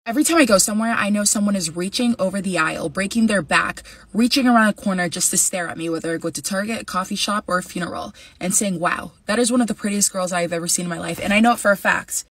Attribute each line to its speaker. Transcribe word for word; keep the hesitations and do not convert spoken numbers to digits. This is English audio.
Speaker 1: Every time I go somewhere, I know someone is reaching over the aisle, breaking their back, reaching around a corner just to stare at me, whether I go to Target, a coffee shop, or a funeral, and saying, wow, that is one of the prettiest girls I have ever seen in my life. And I know it for a fact.